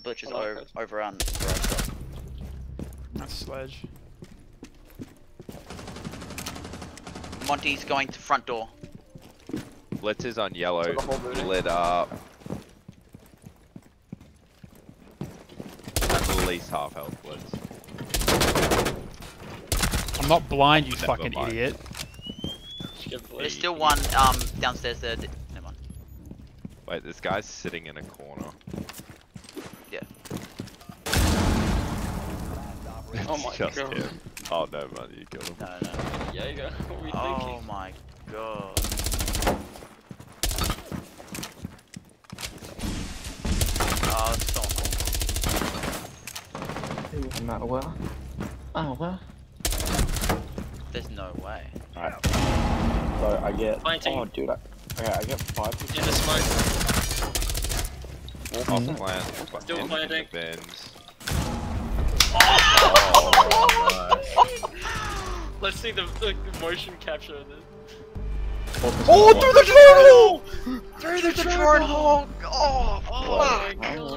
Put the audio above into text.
Butch is I like over on. That's sledge. Monty's going to front door. Blitz is on yellow. So the whole building. Lit up. At least half health, Blitz. I'm not blind, you Never fucking mind. idiot. There's still one downstairs there. Never mind. Wait, this guy's sitting in a corner. Yeah. It's Oh my just God. him. Oh no, man, you killed him. No. Yeah, you go. What were you Oh thinking? my god. Oh, it's so There's no way. Alright. So I get. Planting. Oh, dude. Okay, I get 5%. In the smoke. Off plant. Still in planting. the bins. Let's see the motion capture of this. Oh, through the drawer hole! Through the drawer hole! Oh, Oh fuck! my god.